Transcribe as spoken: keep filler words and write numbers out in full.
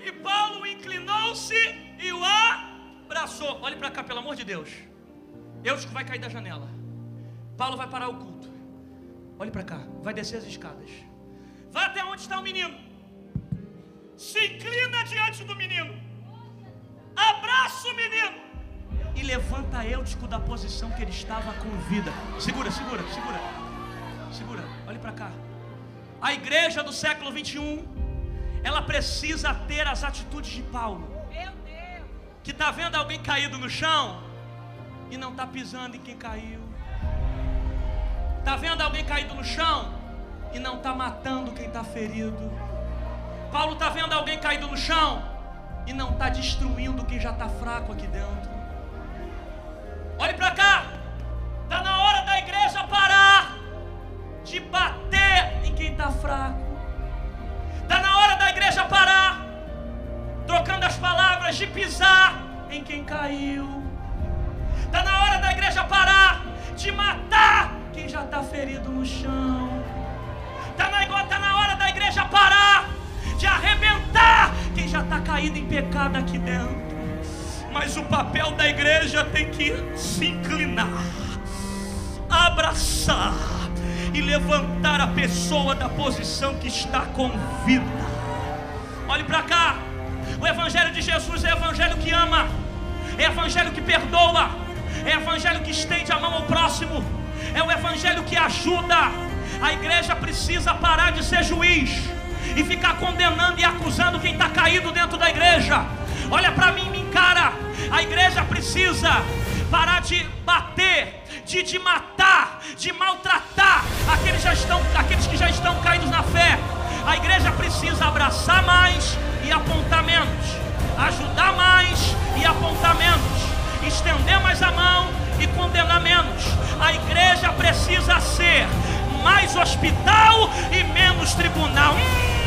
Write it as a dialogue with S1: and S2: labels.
S1: E Paulo inclinou-se e o abraçou. Olhe para cá, pelo amor de Deus. Eutico vai cair da janela. Paulo vai parar o culto. Olhe para cá, vai descer as escadas. Vai até onde está o menino. Se inclina diante do menino. Abraça o menino. E levanta Eutico da posição que ele estava com vida. Segura, segura, segura. Segura, olhe para cá. A igreja do século vinte e um, ela precisa ter as atitudes de Paulo.
S2: Meu Deus.
S1: Que está vendo alguém caído no chão e não está pisando em quem caiu. Está vendo alguém caído no chão e não está matando quem está ferido. Paulo está vendo alguém caído no chão e não está destruindo quem já está fraco aqui dentro. Olhe para cá. Está na hora da igreja parar de bater em quem está fraco. Está na hora da igreja parar, trocando as palavras, de pisar em quem caiu. Está na hora da igreja parar de matar quem já está ferido no chão. Está na, tá na hora da igreja parar de arrebentar quem já está caído em pecado aqui dentro. Mas o papel da igreja tem que se inclinar, abraçar e levantar a pessoa da posição que está com vida. Olhe para cá. O evangelho de Jesus é evangelho que ama, é evangelho que perdoa, é evangelho que estende a mão ao próximo, é o evangelho que ajuda. A igreja precisa parar de ser juiz e ficar condenando e acusando quem está caído dentro da igreja. Olha para mim, me encara. A igreja precisa parar de bater, de, de matar, de maltratar aqueles, já estão, aqueles que já estão caídos na fé. A igreja precisa abraçar mais e apontar menos, ajudar mais e apontar menos, estender mais a mão e condenar menos. A igreja precisa ser mais hospital e menos tribunal. Hum!